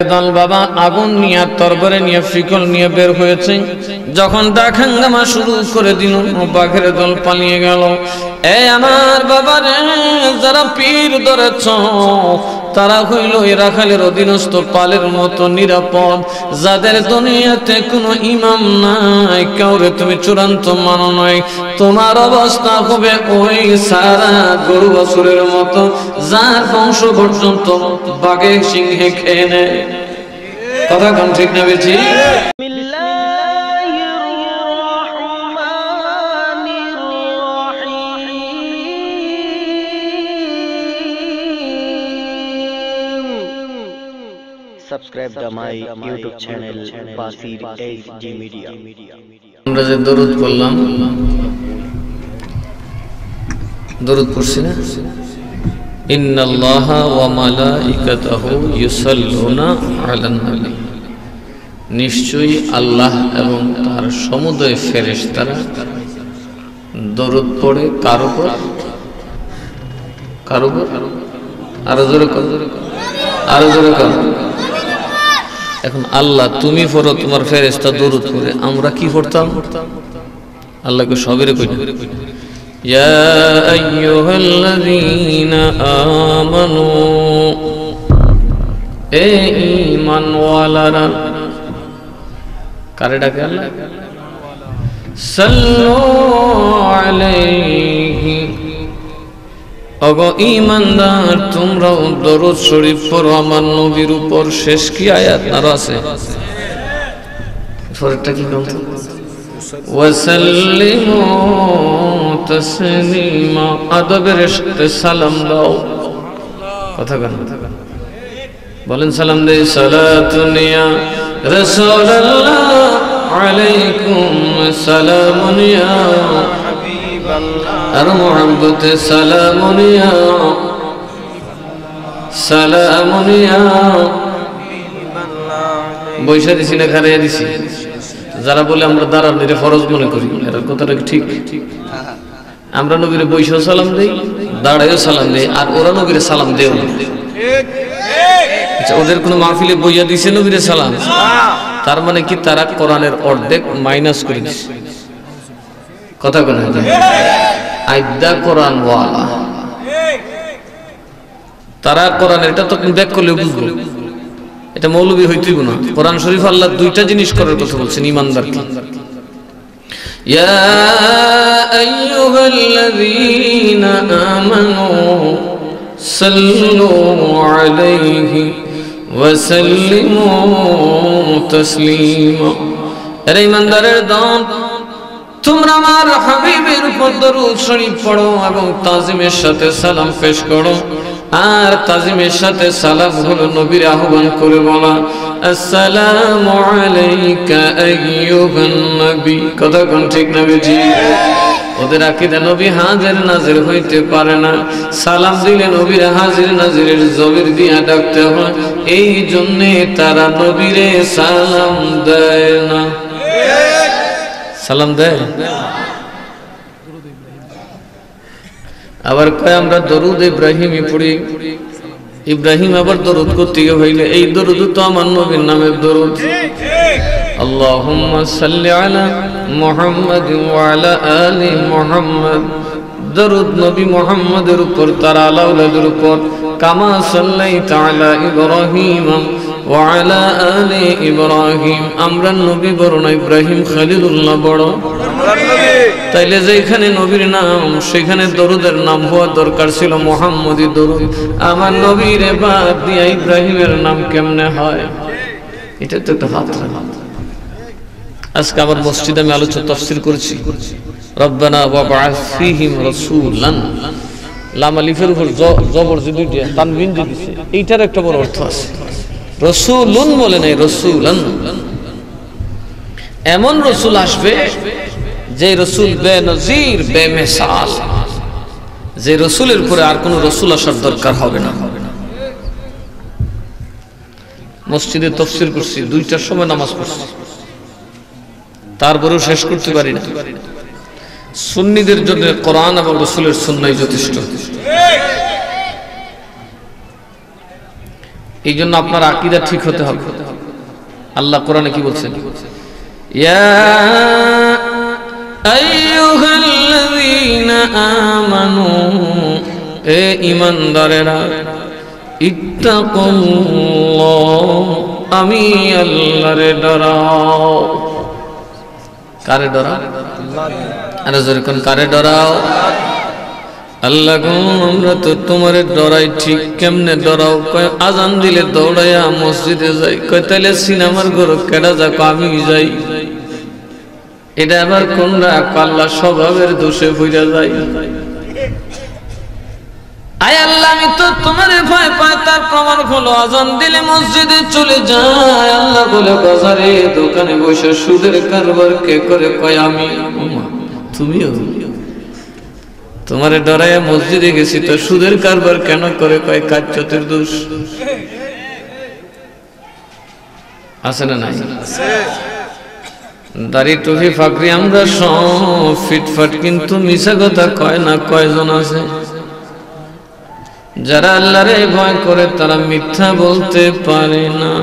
দল বাবা আগুন নিয়ে তরবারে নিয়ে ফিকল নিয়ে বের হয়েছে। যখন ডাকহাঙ্গামা শুরু করে দিল, বাঘের দল পালিয়ে গেল। এই আমার বাবারে, যারা পীর ধরেছ তারা হইল এ রাখালের অধীনস্থ পালের মতো নিরাপদ, যাদের দুনিয়াতে কোনো ইমাম নাই, কাউরে তুমি চূড়ান্ত মানো নয়। তোমার অবস্থা হবে ওই সারা গরু বাছুরের মতো, যার বংশ পর্যন্ত বাঘে সিংহে খেয়ে নেয়। কথা কম ঠিক না বেশি? Subscribe to my YouTube channel Basir HD Media. আমরা যে দরুদ পড়লাম, দরুদ পড়ছি না? ইন্নাল্লাহা ওয়া মালাইকাতাহু ইউসাল্লুনা আলান নবী। নিশ্চয়ই আল্লাহ এবং তার সমুদয় ফেরেশতারা দরুদ পড়ে কার উপর? কার উপর? আরো জোরে কর, আরো জোরে কর। এখন আল্লাহ তুমি পড়ো, তোমার ফেরেশতা দরুদ পড়ে, আমরা কি পড়তাম? আল্লাহকে সবেরে কই না, ইয়া আইয়ুহাল্লাযীনা আমানু, এ ঈমানওয়ালারা। কারে ডাকে আল্লাহ? সাল্লু আলাইহি, ওগো ঈমানদার তোমরাও দরুদ শরীফ পড়ো আমার নবীর উপর। শেষ কি আয়াত আর আছে? পরেরটা কি বলতো? ওয়াসাল্লিমু তাসলিমা, আদবের সাথে সালাম দাও। কথা কেন বলেন? সালাম দে। সালাতুন ইয়া রাসূলুল্লাহ আলাইকুম সালামুন ইয়া আর মুহাব্বতে সালামুন ইয়া, সালামুন ইয়া। বৈশা দিছি না খারাইয়া দিছি? যারা বলে আমরা দাঁড়ানোর ফরজ মনে করি, এর কথাটা ঠিক? আমরা নবীরে বৈশাও সালাম দেই, দাঁড়াইও সালাম দেই, আর ওরা নবীরে সালাম দেও না। আচ্ছা, ওদের কোনো মাহফিলে বইয়া দিছে নবীরে সালাম, তার মানে কি তারা কোরআনের অর্ধেক মাইনাস করে দিছে। কথা কেন? আইদা কোরআন ওয়ালা, তারা কোরআন এটা তো ব্যাক করলে বুঝবো, এটা মৌলবী হইতেইব না। কোরআন শরীফ আল্লাহ দুইটা জিনিস করার কথা বলছেন ঈমানদারকে। ইয়া আইয়ুহাল্লাযীনা আমানু সাল্লু আলাইহি ওয়া সাল্লিমু তাসলিমা। আরে ঈমানদারের দল, তোমরা আমার হাবিবের উপর দরুদ শরীফ পড়ো এবং তাজিমের সাথে সালাম পেশ করো। আর তাজিমের সাথে সালাম হলো নবীর আহ্বান করে বলা, আসসালামু আলাইকা আইয়ুহান নবী। কথা কোন ঠিক না বেজি? ওদের আকীদা নবী হাজির নাজির হইতে পারে না, সালাম দিলে নবীর হাজির নাজিরের জবির দিয়া ডাকতে হয়, এই জন্যে তারা নবীরে সালাম দেয় না। সালাম দেয় আবার কয় আমরা দরুদ ইব্রাহিমই পড়ি। ইব্রাহিম আবার দরুদ করতে হইলে এই দরুদ তো আমার নবীর নামের দরুদ। আল্লাহুম্মা সাল্লি আলা মুহাম্মাদ ওয়া আলা আলি মুহাম্মাদ। দরুদ নবী মুহাম্মাদের উপর, তার আওলাদের উপর। কামা সাল্লাইতা আলা ইব্রাহিম ওয়া আলা আলি ইব্রাহিম। আমরা নবী বড় না, ইব্রাহিম খলিলুল্লাহ বড়। তাইলে যেখানে নবীর নাম সেখানে দরুদের নাম হওয়া দরকার ছিল মুহাম্মদি দরুদ। আমার নবীর বাদ দিয়া ইব্রাহিমের নাম কেমনে হয়? এটা তো একটা ফাতরা। আজকে আমার মসজিদে আমি আলোচনা তাফসীর করেছি, রব্বানা ওয়া বা'আস ফীহিম রাসূলান। লাম আলিফের উপর জবর যে দুইটা তানবিন দিয়েছে, এইটার একটা বড় অর্থ আছে। রাসূলুন বলে নাই, রাসূলান। এমন রাসূল আসবে যে রসুল বেনজির বেমিসাল, যে রসুলের পরে আর কোন রসুল আসার দরকার হবে না। মসজিদে তাফসীর করছি, 2টার সময় নামাজ পড়ছি, তারপরেও শেষ করতে পারি না। সুন্নিদের জন্য কোরআন এবং রসুলের সুন্নাহই যথেষ্ট। এই জন্য আপনার আকীদা ঠিক হতে হবে। আল্লাহ কোরআনে কি বলছেন? ইয়া আইয়ুহাল্লাযীনা আমানু, এ ঈমানদারেরা, ইত্তাকুল্লাহ, আমি আল্লাহরে ডরাও। কারে ডরাও? আরে জোরে কোন কারে ডরাও? আল্লাহ গো আমরা তো তোমারে ডরাই, ঠিক কেমনে ডরাও? কয় আজান দিলে দৌড়াইয়া মসজিদে যাই। কয় তাইলে সিনেমার ঘর কেডা যাক? আমি যাই। এটা আবার কোনরা? আল্লাহ স্বভাবের দোষে ভুইরা যাই। আয় আল্লাহ আমি তো তোমারে ভয় পাই, তার প্রমাণ হলো আজান দিলে মসজিদে চলে যায়। আল্লাহ বলে বাজারে দোকানে বসে সুদের কারবার কে করে? কয় আমি। তুমিও? তোমারে ডরাইয়া মসজিদে গেছি, তো সুদের কারবার কেন করে? কয় কাচ্চতের দোষ। আছে না নাই? দাড়ি টুপি ফাকরি আমরা সব ফিটফাট, কিন্তু মিছা কথা কয় না কয়জন আছে? যারা আল্লাহরে ভয় করে তারা মিথ্যা বলতে পারে না।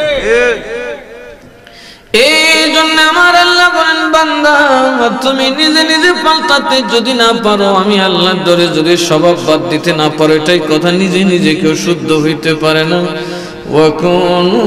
এই জন্য আমার আল্লাহ বলেন, বান্দা তুমি নিজে নিজে পাল্টাতে যদি না পারো, আমি আল্লাহর ডরে যদি স্বভাব বাদ দিতে না পারো, এটাই কথা, নিজে নিজে কেউ শুদ্ধ হইতে পারে না। ওয়াকুনু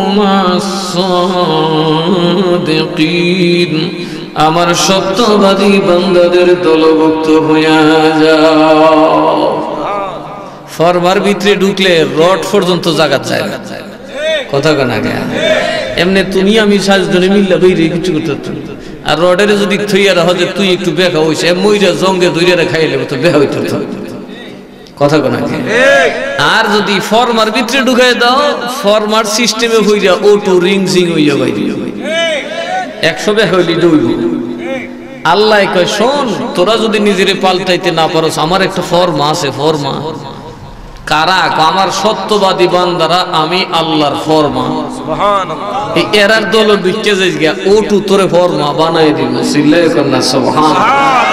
মাস-সাদিকিন, আমার সত্যবাদী বান্দাদের দলভুক্ত হইয়া যাও। ফরমার ভিতরে ঢুকলে রড পর্যন্ত জায়গা চায় না। কথা কেনা গে এমনি তুমি আমি সাজদনে মিল্লা বইরে কিছু করতে, আর রডের যদি থইয়া রাখো যে তুই একটু বেকা হইছে, মইরা জঙ্গে দইরা খাইলে তো বেহা হইতো। কথা কেনা গে। আর যদি ফরমার ভিতরে ঢুকাই দাও, ফরমার সিস্টেমে হইয়া ওটু রিং সিং হইয়া বাইরে 100 বেহা হইলি দইব। আল্লাহ কয় শোন, তোরা যদি নিজেরে পাল্টাইতে না পারো, আমার একটা ফরমা আছে। ফরমা কারা? আমার সত্যবাদী বান্দারা, আমি আল্লাহর ফরমা। সুবহানাল্লাহ। এই এরার দল ঢুকে যাই গিয়া ওটু তোরে ফরমা বানাই দিব। সিল্লায়ে কন্না সুবহানাল্লাহ।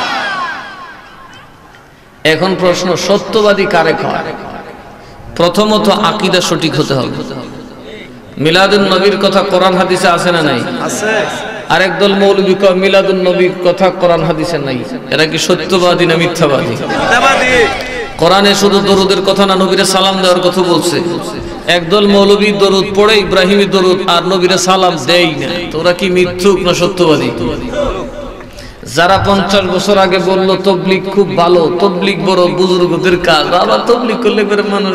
এখন প্রশ্ন, সত্যবাদী কারে কয়? প্রথমত আকীদা সঠিক হতে হবে। মিলাদুন নবীর কথা কোরআন হাদিসে আছে না নাই? আছে। আরেক দল মৌলবী কয় মিলাদুন নবীর কথা কোরআন হাদিসে নাই। এরা কি সত্যবাদী না মিথ্যাবাদী? মিথ্যাবাদী। কোরআনে শুধু দরুদের কথা না, নবীরে সালাম দেওয়ার কথা বলছে। একদল মৌলবী দরুদ পড়ে, ইব্রাহিমী দরুদ, আর নবীরে সালাম দেয় না। তোরা কি মিথ্যুক না সত্যবাদী? যারা 50 বছর আগে বললো তবলিগ খুব ভালো, তবলিগ বড় বুজুর্গদের কাজ, আবার তবলিগ করলে করে মানুষ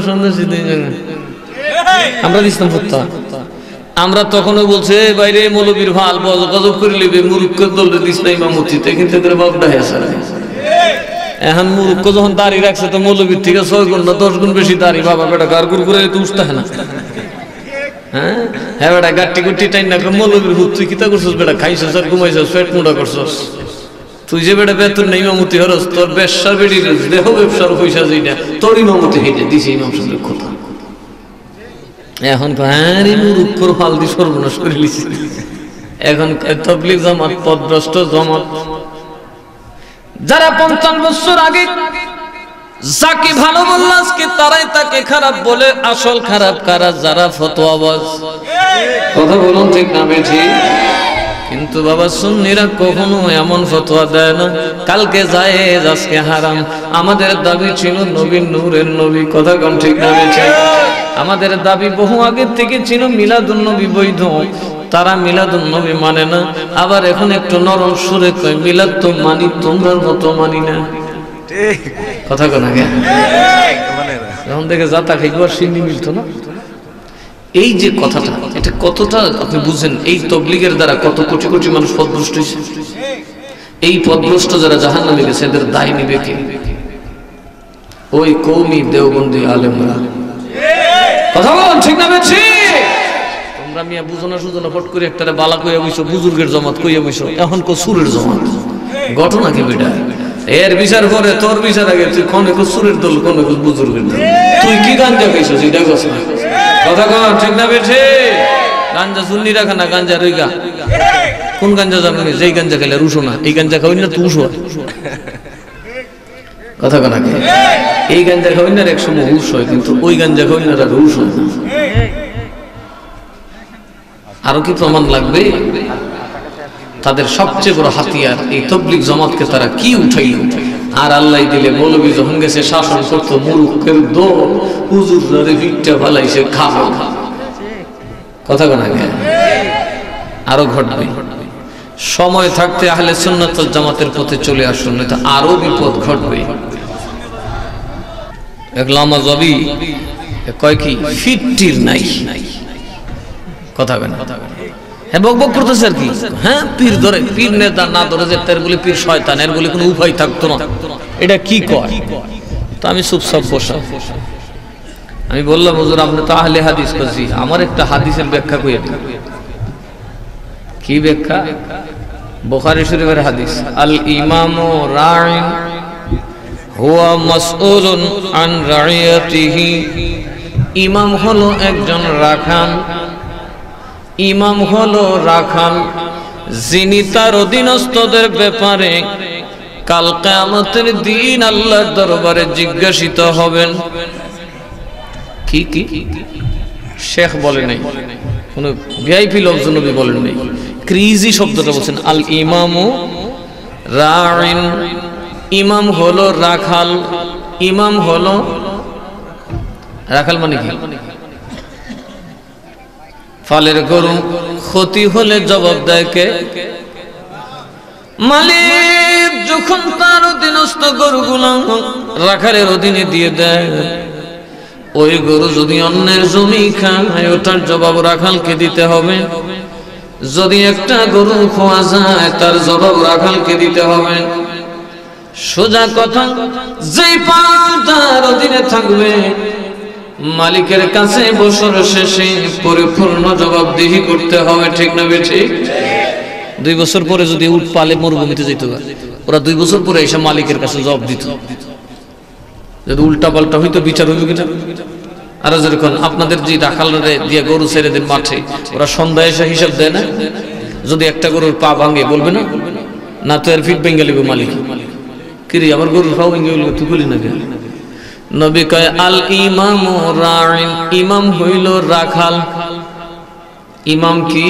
আমরা দিতাম ফত্তা। আমরা তখনও বলছে বাইরে মৌলবীর ভাল গজব করে লিবে, মুরুক্ষ দল দিস না ইমামতিতে, কিন্তু বাবুটা হেসা। এখন মুরুক্ষ যখন দাড়ি রাখছে, তো মৌলবীর থেকে 6 গুণ না 10 গুণ বেশি দাড়ি। বাবা বেটা গারগুর করে তো উঠতে হয় না। হ্যাঁ হ্যাঁ বেটা গাট্টি গুটি টাইম না মৌলবীর হুত, তুই কিতা করছিস বেটা? খাইছিস আর ঘুমাইছিস, পেট মোটা করছিস। তুই যে বেটা বেতন নেই ইমামতি হরস, তোর ব্যবসা বেড়ি দেহ ব্যবসার পয়সা যেটা তোর ইমামতি হেঁটে দিছে ইমাম সাহেবের কথা। এখন ভারী মুরুক্ষর ফাল দিয়ে সর্বনাশ করে লিছি। এখন তাবলীগ জামাত পদভ্রষ্ট জামাত। যারা 50 বছর আগে যাকে ভালো বলল, আজকে তারাই তাকে খারাপ বলে। আসল খারাপ কারা? যারা ফতোয়াবাজ। কথা বলুন ঠিক না বেঠিক? কিন্তু বাবা সুন্নিরা কখনো এমন ফতোয়া দেয় না কালকে জায়েজ আজকে হারাম। আমাদের দাবি ছিল নবীর নূরের নবী। কথা কোন ঠিক না বেঠিক? আমাদের দাবি বহু আগের থেকে ছিল মিলাদুন নবী বৈধ। তারা মিলাদুন নবী মানে না। আবার এখন একটু নরম সুরে কয় মিলাদ তো মানি, তোমরার মতো মানি না। ঠিক কথা কোন আগে যখন দেখে যাতা খাইবার সিন্নি মিলত না। এই যে কথাটা, এটা কতটা আপনি বুঝেন? এই তবলিগের দ্বারা কত কোটি কোটি মানুষ পথভ্রষ্ট হয়েছে। এই পথভ্রষ্ট যারা জাহান্নামে গেছে, এদের দায় নিবে কে? ওই কওমি দেওবন্দি আলেমরা। কথা বল ঠিক না বেঠি? তোমরা মিয়া বুঝো না সুজনা ফট করে একটা বালা কইয়া বইছো, বুজুর্গের জমাত কইয়া বইছো, এখন কো সুরের জমাত। ঘটনা কি বেটা? এর বিচার করে তোর বিচার আগে তুই কোন কো সুরের দল, কোন কো বুজুর্গের দল। তুই কি গাঞ্জা খাইছস এটা কস না। কথা কন ঠিক না বেঠি? গাঞ্জা সুন্নি রাখা না, গাঞ্জা রইগা। কোন গাঞ্জা জানো? যেই গাঞ্জা খাইলে রুশো না, এই গাঞ্জা খাওয়াই না তুই উশো। কথা কন আগে এই গাঞ্জা খাওয়াইনার একসময় হুশ হয়, কিন্তু ওই গাঞ্জা খাওয়াইনার আর হুশ হয় না। আরো কি প্রমাণ লাগবে? তাদের সবচেয়ে বড় হাতিয়ার এই তাবলীগ জামাতকে তারা কি উঠাইল। আর আল্লাহ দিলে মৌলবী যখন গেছে শাসন করতো, মুরুখের দৌড়, হুজুর ধরে ভিটটা ফালাইছে খাবো। কথা কোনা গে আরো ঘটবে। সময় থাকতে আহলে সুন্নাত ওয়াল জামাতের পথে চলে আসুন, নয়তো আরো বিপদ ঘটবে। এক লামা জবি কয় কি ফিটটির নাই। কথা কেন হ্যাঁ বক বক করতেছে আর কি। হ্যাঁ পীর ধরে, পীর নেতা না ধরে যে তার বলে পীর শয়তান, এর বলে কোনো উপায় থাকতো না। এটা কি কয়? তো আমি চুপচাপ বসা। আমি বললাম হুজুর আপনি তো আহলে হাদিস করছি, আমার একটা হাদিসের ব্যাখ্যা কইয়া দিন। কি ব্যাখ্যা? বুখারী শরীফের হাদিস, আল ইমামু রাইন হুয়া মাসউলুন আন রাইয়াতিহি। ইমাম হলো একজন রাখাল, ইমাম হলো রাখাল, যিনি তার অধীনস্থদের ব্যাপারে কাল কিয়ামতের দিন আল্লাহর দরবারে জিজ্ঞাসিত হবেন। কি কি শেখ বলে নাই, কোন ভিআইপি লোকজন নবী বলেন নাই, ক্রিজি শব্দটা বলছেন। আল ইমামু রাইন, ইমাম হলো রাখাল। ইমাম হলো রাখাল মানে কি? ফালের গরু ক্ষতি হলে জবাব দেয় কে? মালিক যখন তার অধীনস্থ গরুগুলো রাখালের অধীনে দিয়ে দেয়, ওই গরু যদি অন্যের জমি খায় ওটার জবাব রাখালকে দিতে হবে। যদি একটা গরু খোয়া যায় তার জবাব রাখালকে দিতে হবে। সোজা কথা, যেই পাল তার অধীনে থাকবে মালিকের কাছে বছর শেষে পরিপূর্ণ জবাবদিহি করতে হবে। ঠিক না বেঠি? 2 বছর পরে যদি উট পালে মরুভূমিতে যেত, ওরা 2 বছর পরে এসে মালিকের কাছে জবাব দিত। যদি উল্টা পাল্টা হইতো বিচার হইবে কিনা? আর যেরকম আপনাদের যে রাখালরে দিয়ে গরু ছেড়ে দেন মাঠে, ওরা সন্ধ্যায় এসে হিসাব দেয় না? যদি একটা গরুর পা ভাঙে বলবে না, না তো এর ফিট ভেঙে লিবে মালিক। কিরে আমার গরুর পা ভেঙে গেল, তুই বলি না কেন? নবী কয় আল ইমামু রাইন, ইমাম হইল রাখাল। ইমাম কি?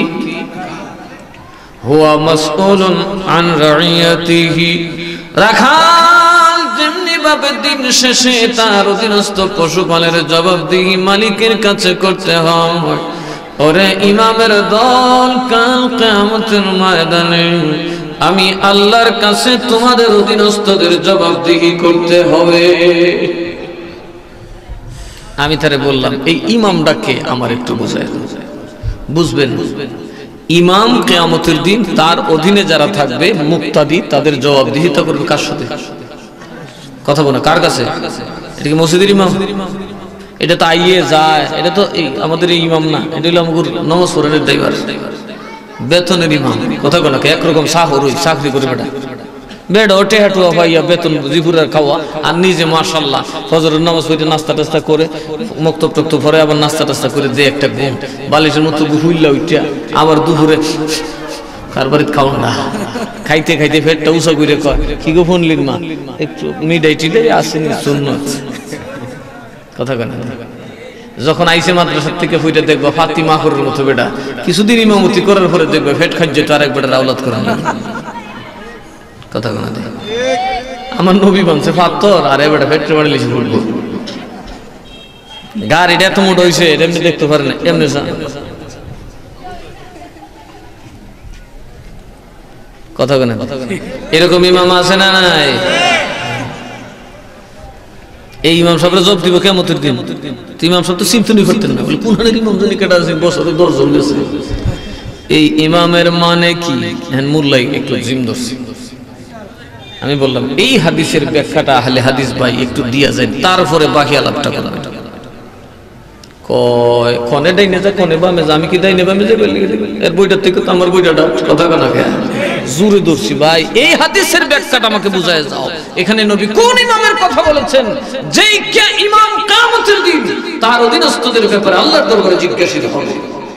হুয়া মাসউলুন আন রাইয়াতিহি। রাখাল যেমনি ভাবে দিন শেষে তার অধীনস্থ পশুপালের জবাবদিহি মালিকের কাছে করতে হয়, ওরে ইমামের দল, কাল কিয়ামতের ময়দানে আমি আল্লাহর কাছে তোমাদের অধীনস্থদের জবাবদিহি করতে হবে। আমি তারে বললাম এই ইমামটাকে আমার একটু বোঝায়, বুঝবেন? ইমাম কিয়ামতের দিন তার অধীনে যারা থাকবে মুক্তাদি, তাদের জবাবদিহিতা করবে কার সাথে? কথা বলে কার কাছে? এটা কি মসজিদের ইমাম? এটা তো আইয়ে যায়, এটা তো আমাদের এই ইমাম না, এটা হলো আমাদের নামাজ পড়ানোর ড্রাইভার, বেতনের ইমাম। কথা বলে একরকম সাহরই চাকরি করে বেটা বেড ওটে হাঁটুয়া ভাইয়া বেতন জিপুরের খাওয়া, আর নিজে মাশাল্লাহ ফজরের নামাজ পড়ে নাস্তা টাস্তা করে মক্তব টক্তব পরে আবার নাস্তা টাস্তা করে দিয়ে একটা ঘুম বালিশের মতো হুইল্লা উঠা আবার দুপুরে কার বাড়িতে খাও না, খাইতে খাইতে পেটটা উঁচা করে কয় কি গো ফোনলির মা একটু মিডাই টিডাই আসেনি সুন্নত। কথা কেন? যখন আইসে মাদ্রাসার থেকে ফুইটা দেখবো ফাতিমা করার মতো বেটা, কিছুদিন ইমামতি করার পরে দেখবো ফেট খাদ্য তো আরেক বেটার আওলাদ করে না। কথা কোনা দে আমার নবী বলছে পাথর আর এবারে ফেটে বাড়ি লিখে ফুটবো গাড়িটা এত মোট হয়েছে এমনি দেখতে পারে না এমনি। কথা কোনা এরকম ইমাম আছে না নাই? এই ইমাম সাহেবরা জব দিব কিয়ামতের দিন। ইমাম সাহেব তো চিন্তনই করতেন না, বলে কোন ইমাম জানি কেটা আছে বছরে 10 জন গেছে। এই ইমামের মানে কি? হ্যাঁ মোল্লাই একটু জিম ধরছে। আমি বললাম এই হাদিসের ব্যাখ্যাটা আহলে হাদিস ভাই একটু দিয়া যায়, তারপরে বাকি আলাপটা করবে। কয় কোনে ডাইনে যা কোনে বামে যা, আমি কি ডাইনে বামে যাবে এর বইটার থেকে তো আমার বইটা কথা কানা খেয়া জোরে ধরছি ভাই। এই হাদিসের ব্যাখ্যাটা আমাকে বুঝায় যাও, এখানে নবী কোন ইমামের কথা বলেছেন? যেই ইমাম কিয়ামতের দিন তার অধীনস্থদের ব্যাপারে আল্লাহর দরবারে জিজ্ঞাসিত হবে।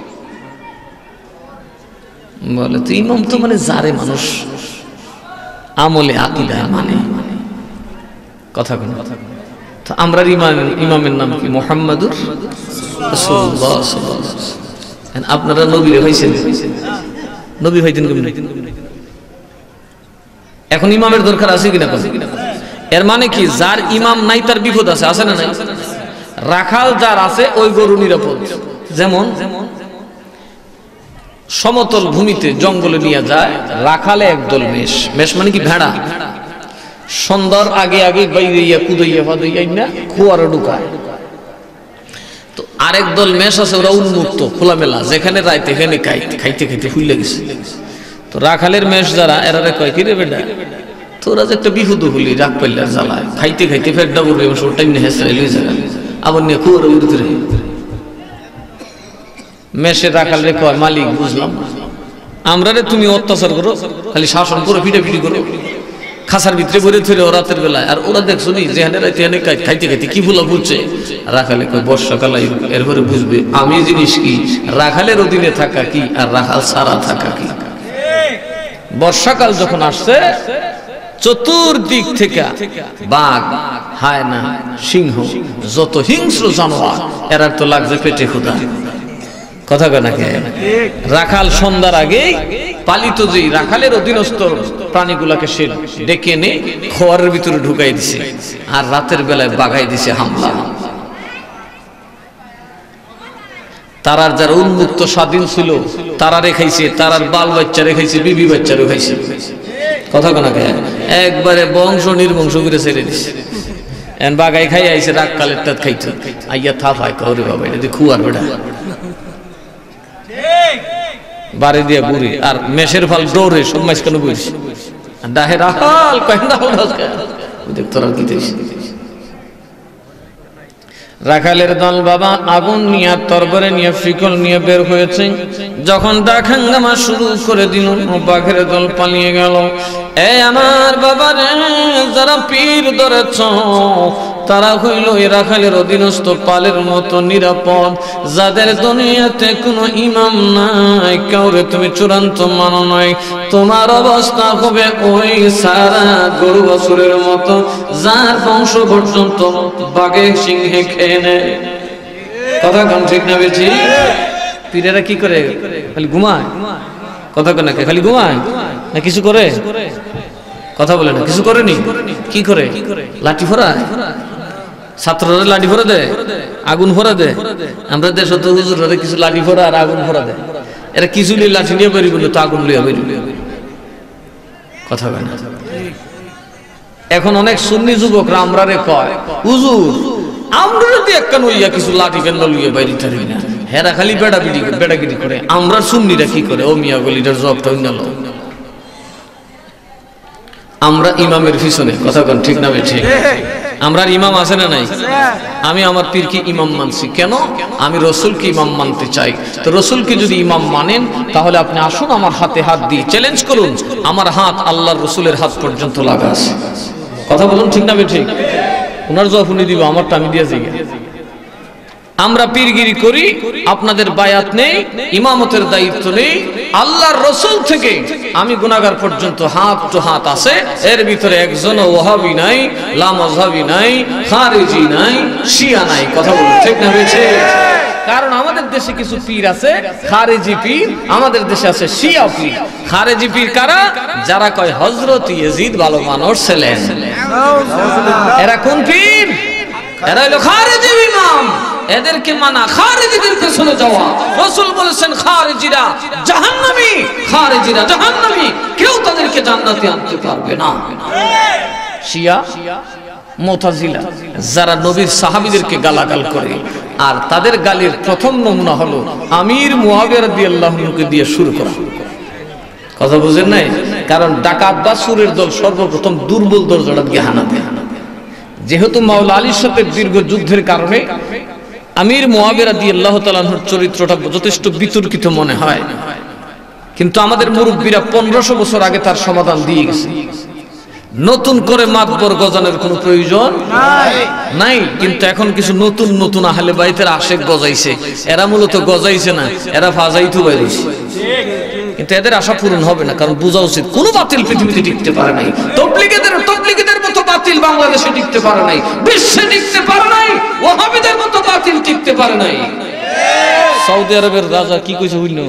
বলে তো ইমাম তো মানে যারে মানুষ আমলে আকীদা মানে। কথা কোন? আমরা ইমামের নাম কি? মুহাম্মাদুর রাসূলুল্লাহ সাল্লাল্লাহু আলাইহি ওয়াসাল্লাম। আপনারা নবী হইছেন, নবী হইতেন কেমনে? এখন ইমামের দরকার আছে কিনা? এর মানে কি, যার ইমাম নাই তার বিপদ আছে, আছে না নাই? রাখাল যার আছে ওই গরু নিরাপদ। যেমন সমতল ভূমিতে জঙ্গলে নিয়ে যায় রাখালে একদল মেষ, মেষ মানে কি ভেড়া, সন্ধ্যার আগে আগে বাইরে কুদাইয়া ফাদাইয়া না কুয়ারে ঢুকায়। তো আরেক দল মেষ আছে ওরা উন্মুক্ত খোলামেলা, যেখানে রাইতে এখানে খাইতে খাইতে ফুলে গেছে। তো রাখালের মেষ যারা এরা কয় কি রে বেটা, তোরা যে একটা বিহুদ হলি রাগ পাইলে জ্বালায়, খাইতে খাইতে ফেরটা করবে ওটাই নিয়ে হেসে লই যাবে, আবার নিয়ে কুয়ারে উঠতে রে। মেষের রাখাল রে কয় মালিক বুঝলাম, আমরা রে তুমি অত্যাচার করো, খালি শাসন করো, পিটাপিটি করো, খাসার ভিতরে ভরে ধরে ও রাতের বেলায়, আর ওরা দেখছো নি যেখানে রাইতে খাইতে খাইতে কি ভুলা বুঝছে। রাখালে কয় বর্ষাকাল এরপরে বুঝবে আমি জিনিস কি, রাখালের অধীনে থাকা কি আর রাখাল ছাড়া থাকা কি। বর্ষাকাল যখন আসছে চতুর্দিক থেকে বাঘ, হায়না, সিংহ, যত হিংস্র জানোয়ার এরা তো লাগছে পেটে ক্ষুধা। কথা কয় নাকি? রাখাল সন্ধ্যার আগে পালিত যে রাখালের অধীনস্থ প্রাণীগুলাকে সে ডেকে এনে খোয়ারের ভিতরে ঢুকাই দিছে, আর রাতের বেলায় বাগাই দিছে হামলা। তারার যারা উন্মুক্ত স্বাধীন ছিল তারা রেখাইছে, তারার বাল বাচ্চা রেখাইছে, বিবি বাচ্চা রেখাইছে। কথা কোনা কে একবারে বংশ নির্বংশ করে ছেড়ে দিছে। এন বাগাই খাই আইছে, রাগ কালের তাত খাইছে, আইয়া থাপায় করে বাবা এটা খুয়ার বেটা বাড়ি দিয়া ঘুরি, আর মেষের ফাল দৌড়ে সব মাছ কেন বুঝছি ডাহে রাখাল তোরা কি রাখালের দল বাবা আগুন নিয়ে তরবারে নিয়ে ফিকল নিয়ে বের হয়েছে। যখন ডাকাঙ্গামা শুরু করে দিল বাঘের দল পালিয়ে গেল। এ আমার বাবারে, যারা পীর ধরেছ তারা হইল এ রাখালের অধীনস্থ পালের মতো নিরাপদ, যাদের দুনিয়াতে কোনো ইমাম নাই, কাউরে তুমি চূড়ান্ত মানো নাই, তোমার অবস্থা হবে ওই সারা গরু বাছুরের মতো, যার বংশ পর্যন্ত বাঘে সিংহে খেয়ে নেয়। কথা কোন ঠিক না বেশি? পীরেরা কি করে? খালি ঘুমায়। কথা কোন নাকি খালি ঘুমায় না কিছু করে? কথা বলে না, কিছু করেনি। কি করে? লাঠি ফোড়ায়, ছাত্ররা লাঠি ফোড়া দেয়, আগুন ফোড়া দেয়। আমরা দেশ হুজুররা কিছু লাঠি ফোড়া আর আগুন ফোড়া দেয়। এরা কিছু লাঠি নিয়ে বেরিয়ে বললো তো আগুন লিয়া বেরিয়ে। কথা বলে না। এখন অনেক সুন্নি যুবকরা আমরা রে কয় হুজুর আমরা যদি একখান হইয়া কিছু লাঠি কেন লইয়া বাইরে থাকি না, হেরা খালি বেড়াগিরি করে, আমরা সুন্নিরা কি করে? ও মিয়া গলিটার জবটা হইল আমরা ইমামের পিছনে। কথা কোন ঠিক না ঠিক? আমরা ইমাম আছে না নাই? আমি আমার পীরকে ইমাম মানছি কেন? আমি রসুলকে ইমাম মানতে চাই। তো রসুলকে যদি ইমাম মানেন তাহলে আপনি আসুন আমার হাতে হাত দিয়ে চ্যালেঞ্জ করুন, আমার হাত আল্লাহর রসুলের হাত পর্যন্ত লাগা আছে। কথা বলুন ঠিক না ঠিক? ওনার জবাব উনি দিব, আমারটা আমি দিয়ে যাই। আমরা পীরগিরি করি, আপনাদের বায়াত নেই, ইমামতের দায়িত্ব নেই। আল্লাহর রসুল থেকে আমি গুনাহগার পর্যন্ত হাত তো হাত আছে, এর ভিতরে একজনও ওয়াহাবি নাই, লামাযহাবি নাই, খারিজি নাই, শিয়া নাই। কথা বলুন ঠিক না বেশি? কারণ আমাদের দেশে কিছু পীর আছে খারিজি পীর, আমাদের দেশে আছে শিয়া পীর। খারিজি পীর কারা? যারা কয় হযরত ইয়াজিদ ভালো মানুষ ছিলেন। এরা কোন পীর? এরা হলো খারিজি ইমাম। এদেরকে মানা খারিজিদের পেছনে যাওয়া। রাসূল বলেছেন খারিজিরা জাহান্নামী, খারিজিরা জাহান্নামী, কেউ তাদেরকে জান্নাতে আনতে পারবে না। শিয়া মুতাজিলা যারা নবীর সাহাবীদেরকে গালাগাল করে, আর তাদের গালির প্রথম নমুনা হলো আমির মুয়াবিয়া রাদিয়াল্লাহু আনহুকে দিয়ে শুরু করা। কথা বুঝেন নাই? কারণ ডাকাত বা সুরের দল সর্বপ্রথম দুর্বল দরজাটা দিয়ে হানা দেয়। যেহেতু মাওলা আলীর সাথে দীর্ঘ যুদ্ধের কারণে আমির মুয়াবিয়া রাদিয়াল্লাহু তাআলা আনহুর চরিত্রটা যথেষ্ট বিতর্কিত মনে হয়, কিন্তু আমাদের মুরব্বীরা 1500 বছর আগে তার সমাধান দিয়ে গেছে। নতুন করে মাতবর গজানোর কোনো প্রয়োজন নাই। কিন্তু এখন কিছু নতুন নতুন আহলে বাইতের আশেক গজাইছে। এরা মূলত গজাইছে না, এরা ফাজাইতু বাইরেছে। কিন্তু এদের আশা পূরণ হবে না, কারণ বোঝা উচিত কোনো বাতিল পৃথিবীতে টিকতে পারে নাই। তবলিগীদের মতো বাতিল বাংলাদেশে টিকতে পারে নাই, বিশ্বে টিকতে পারে নাই, ওয়াহাবিদের মতো বাতিল টিকতে পারে নাই। সৌদি আরবের রাজা কি কইছে হইল,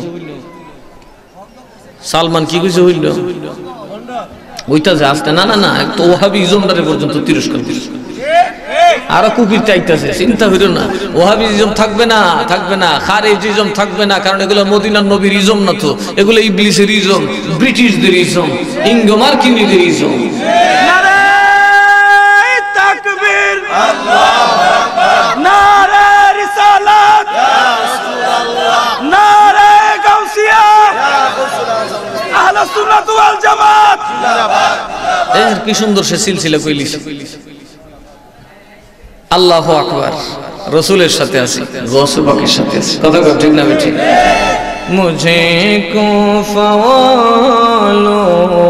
সালমান কি কইছে হইল, ওইটা যে আসতে না না না তো ওয়াহাবি ইজমদারে পর্যন্ত তিরস্কার দিছে। আর কুকির চাইতেছে, চিন্তা হইল না, ওয়াহাবিজম থাকবে না, থাকবে না, খারেজিজম থাকবে না, কারণ এগুলো মদিনার নবীর ইজম না, তো এগুলো ইবলিসের ইজম, ব্রিটিশদের ইজম, ইঙ্গো মার্কিনীদের ইজম। নারে তাকবীর, আল্লাহু আকবার, নারে রিসালাত, ইয়া রাসূলুল্লাহ, নারে গাউসিয়া, ইয়া রাসূলুল্লাহ, আহলে সুন্নাত ওয়াল জামাত জিন্দাবাদ। এর কি সুন্দর সে সিলসিলা কইলিস। আল্লাহু আকবার, রাসূলের সাথে আছি, গৌসে পাকের সাথে আছি, কথা কও ঠিক না ঠিক? মুঝে কো ফওয়ালো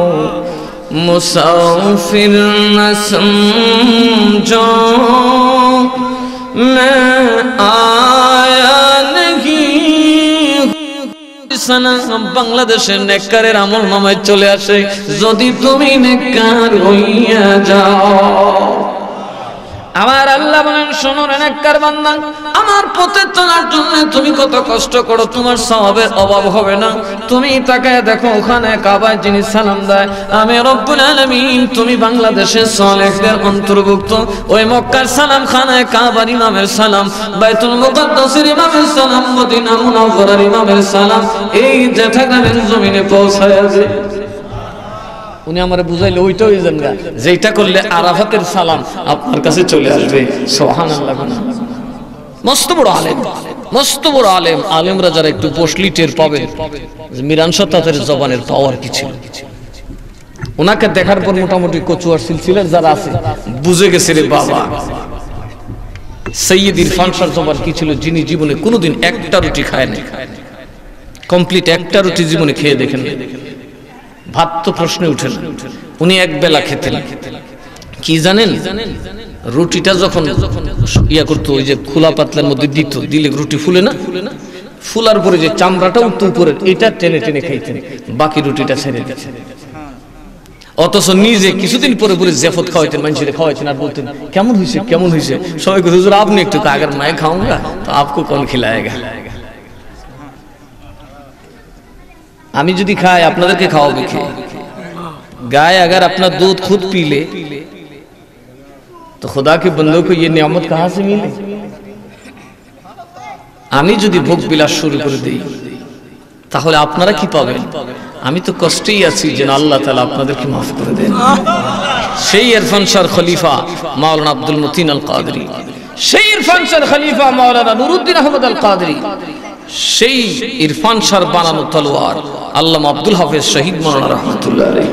মুসাফির না সমঝো मैं आया नहीं। সালাম বাংলাদেশের নেককারের আমল নামায় চলে আসে, যদি তুমি নেককার হইয়া যাও। আমার আল্লাহ বলেন, শোনো রে নেককার বান্দা, আমার পথে চলার জন্য তুমি কত কষ্ট করো, তোমার সওয়াবের অভাব হবে না। তুমি তাকায় দেখো, ওখানে কাবায় যিনি সালাম দেয় আমি রব্বুল আলামিন, তুমি বাংলাদেশের সালেহদের অন্তর্ভুক্ত। ওই মক্কার সালাম, খানায় কাবার ইমামের সালাম, বাইতুল মুকাদ্দাসের ইমামের সালাম, মদিনা মুনাওয়ারার ইমামের সালাম, এই জেঠাগ্রামের জমিনে পৌঁছায় আছে। উনি আমারে বুঝাইলে ওইটাই জানগা, যেটা করলে আরাফাতের সালাম আপনার কাছে চলে আসবে। সুবহানাল্লাহ। মস্ত বড় আলেম, মস্ত বড় আলেম। আলেমরা যারা একটু বসলি টের পাবেন মিরান শাহ তাদের জবানের পাওয়ার কি ছিল। ওনাকে দেখার পর মোটামুটি কচুয়ার সিলসিলার যারা আছে বুঝে গেছে, রে বাবা সৈয়দ ইরফান শাহ জবান কি ছিল, যিনি জীবনে কোনোদিন একটা রুটি খায় নাই, কমপ্লিট একটা রুটি জীবনে খেয়ে দেখেন, ভাত তো প্রশ্নে উঠে না। উনি এক বেলা খেতেন কি জানেন, রুটিটা যখন ইয়া করতো, ওই যে খোলা পাতলার মধ্যে দিত, দিলে রুটি ফুলে না, ফুলার পরে যে চামড়াটা উঠতো উপরে, এটা টেনে টেনে খাইতেন, বাকি রুটিটা ছেড়ে দিতেন। অথচ নিজে কিছুদিন পরে পরে জেফত খাওয়াইতেন, মানুষের খাওয়াইতেন, আর বলতেন কেমন হয়েছে কেমন হয়েছে। সবাই বলতো হুজুর আপনি একটু আগার মায়ে খাওয়াঙ্গা তো আপকো কौन खिलाएगा। আমি যদি খাই আপনাদেরকে খাওয়াবো কে? गाय अगर अपना दूध खुद पी ले तो खुदा के बंदों को ये नियामत कहां से मिले। আমি যদি ভোগ বিলাস শুরু করে দেই তাহলে আপনারা কি পাবেন? আমি তো কষ্টেই আছি, যেন আল্লাহ তাআলা আপনাদেরকে মাফ করে দেন। সেই ইরফান শাহর খলিফা মাওলানা আব্দুল মতিন আল কাদরি, সেই ইরফান শাহর খলিফা মাওলানা নুরুদ্দিন আহমদ আল কাদরি, সেই ইরফান শাহর বানানো তলোয়ার আল্লামা আব্দুল হাফেজ শহীদ মাওলানা রাহমাতুল্লাহ আলাইহি।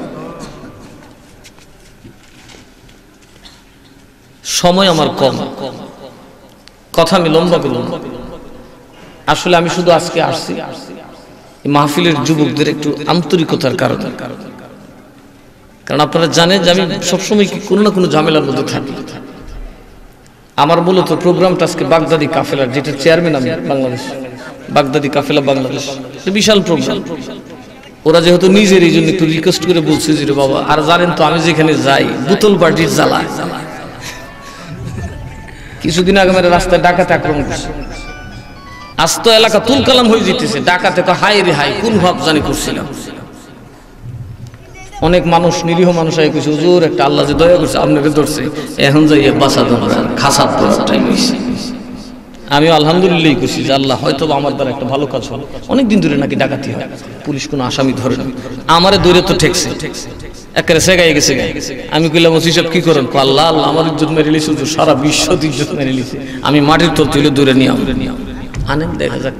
সময় আমার কম, কথা আমি লম্বা করব না। আসলে আমি শুধু আজকে আসছি এই মাহফিলের যুবকদের একটু আন্তরিকতার কারণে, কারণ আপনারা জানেন যে আমি সবসময় কোনো না কোনো ঝামেলার মধ্যে থাকি। আমার মূলত প্রোগ্রামটা আজকে বাগদাদি কাফেলার, যেটা চেয়ারম্যান আমি বাংলাদেশ, বাগদাদি কাফেলা বাংলাদেশ, বিশাল প্রোগ্রাম। ওরা যেহেতু নিজের, এই জন্য একটু রিকোয়েস্ট করে বলছে যে বাবা, আর জানেন তো আমি যেখানে যাই বোতল পার্টির জ্বালা। কিছুদিন আগে আমার রাস্তায় ডাকাতে আক্রমণ করছে, আস্ত এলাকা তুলকালাম হয়ে যেতেছে, ডাকাতে হাই রে হাই, কোন ভাব জানি করছিলাম। অনেক মানুষ, নিরীহ মানুষ আই কইছে হুজুর একটা আল্লাহ যে দয়া করছে আপনাকে ধরছে, এখন যাইয়া বাঁচা দরকার, খাসাত পড়ার টাইম হইছে। আমি আলহামদুলিল্লাহ কইছি যে আল্লাহ হয়তো আমার দ্বারা একটা ভালো কাজ হলো। অনেকদিন ধরে নাকি ডাকাতি হয়, পুলিশ কোনো আসামি ধরে না, আমারে দৌড়ে তো ঠেকছে, একেবারে সেগাই গেছে। আমি কইলাম ওসি সাহেব কি করেন? আল্লাহ আল্লাহ আমার ইজ্জত মেরে লিছে, সারা বিশ্ব ইজ্জত মেরে লিছে, আমি মাটির তল তুলে দৌড়ে নিয়ে আনেন, দেখা যাক।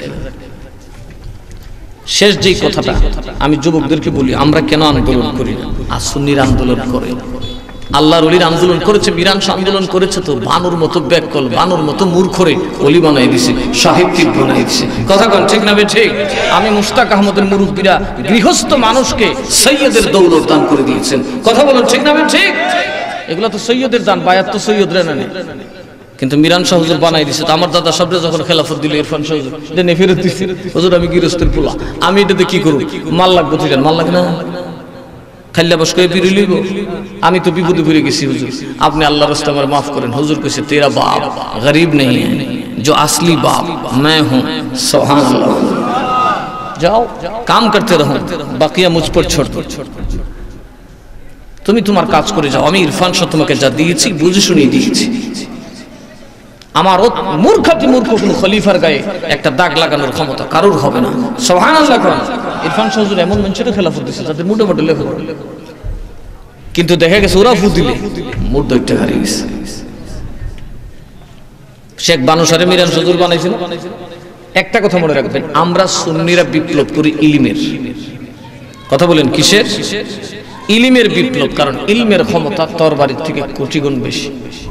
শেষ যেই কথাটা আমি যুবকদেরকে বলি, আমরা কেন আন্দোলন করি না? আর সুন্নির আন্দোলন করে, আল্লাহর ওলির আন্দোলন করেছে, মিরান শাহ আন্দোলন করেছে, তো বানুর মতো ব্যাককল, বানুর মতো মূর্খরে ওলি বানাই দিছে, সাহিত্যিক বানাই দিছে। কথা কোন ঠিক না বে ঠিক? আমি মুশতাক আহমদের মুরব্বীরা গৃহস্থ মানুষকে সৈয়দের দৌলত দান করে দিয়েছেন। কথা বলুন ঠিক না বে ঠিক? এগুলো তো সৈয়দের দান, বায়াত তো সৈয়দরা নেন, কিন্তু মিরান শাহ হুজুর বানাই দিছে। তো আমার দাদা সাহেবরা যখন খেলাফত দিল, ইরফান শাহ হুজুর এটা নে ফেরত দিছে, হুজুর আমি গৃহস্থের পোলা, আমি এটাতে কি করব? মাল লাগবে, তুই জান মাল লাগে না, খাল্লা বস করে বিড়ি লইব? আমি তো বিপদে পড়ে গেছি হুজুর, আপনি আল্লাহর রাস্তায় আমার মাফ করেন। হুজুর কইছে তেরা বাপ গরিব नहीं है, जो असली बाप मैं हूं। सुभान अल्लाह। जाओ काम करते रहो, बाकिया मुझ पर छोड़ दो। তুমি তোমার কাজ করে যাও, আমি ইরফান শাহ তোমাকে যা দিয়েছি বুঝে শুনিয়ে দিয়েছি। আমার মূর্খাতি মূর্খ কোন খলিফার গায়ে একটা দাগ লাগানোর ক্ষমতা কারোর হবে না। সুবহানাল্লাহ। ইরফান শাহ হুজুর এমন মানুষের খেলাফত দিয়েছে যাদের মুডে মুডে লেখা, কিন্তু দেখা গেছে ওরা ফু দিলে মুড দইটা হারিয়ে গেছে। শেখ বানুসারে মিরান হুজুর বানাইছিল। একটা কথা মনে রাখবেন, আমরা সুন্নিরা বিপ্লব করি ইলমের। কথা বলেন কিসের? ইলমের বিপ্লব। কারণ ইলমের ক্ষমতা তরবারির থেকে কোটি গুণ বেশি।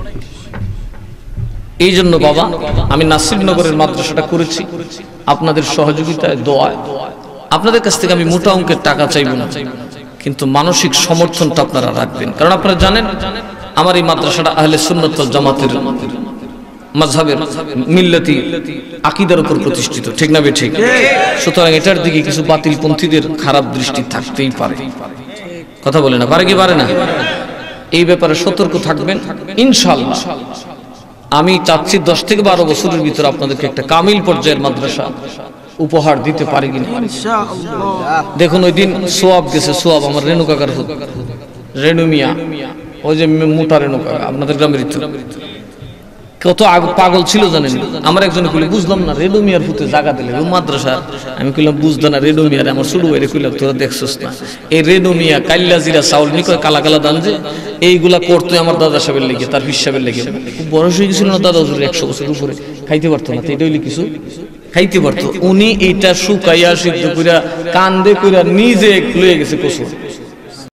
এই জন্য বাবা আমি নাসিরনগরের মাদ্রাসাটা করেছি আপনাদের সহযোগিতায়, দোয়ায়। আপনাদের কাছ থেকে আমি মোটা অঙ্কের টাকা চাইব না, কিন্তু মানসিক সমর্থনটা আপনারা রাখবেন। কারণ আপনারা জানেন আমার এই মাদ্রাসাটা আহলে সুন্নাত ওয়াল জামাতের মাযহাবের মিল্লাতি আকীদার উপর প্রতিষ্ঠিত, ঠিক না ঠিক? সুতরাং এটার দিকে কিছু বাতিলপন্থীদের খারাপ দৃষ্টি থাকতেই পারে। কথা বলে না, পারে কি পারে না? এই ব্যাপারে সতর্ক থাকবেন ইনশাআল্লাহ। আমি চাচ্ছি 10 থেকে 12 বছরের ভিতরে আপনাদেরকে একটা কামিল পর্যায়ের মাদ্রাসা উপহার দিতে পারি কিনা ইনশাআল্লাহ। দেখুন ওই দিন সোয়াব গেছে, সোয়াব আমার রেণু কাকার রেণু মিয়া, ওই যে মোটা রেণু কাকা আপনাদের গ্রামের কত পাগল ছিল জানেন। আমার একজন কইলে বুঝলাম না রেণু মিয়ার ফুতে জায়গা দিলে ও মাদ্রাসা। আমি কইলাম বুঝতো না রেণু মিয়ার, আমার ছোট ভাইরে কইলাম তোরা দেখছস না এই রেণু মিয়া কাল্লা জিরা চাউল নিকয় কালা কালা দান যে এইগুলা করতো আমার দাদা সাহেবের লেগে, তার হিসাবের লেগে। খুব বয়স হয়ে গেছিল না দাদা হুজুর, 100 বছর উপরে, খাইতে পারতো না। এটা হইলে কিছু খাইতে পারতো, উনি এইটা শুকাইয়া সিদ্ধ কইরা কান্দে কইরা নিজে লয়ে গেছে কচু।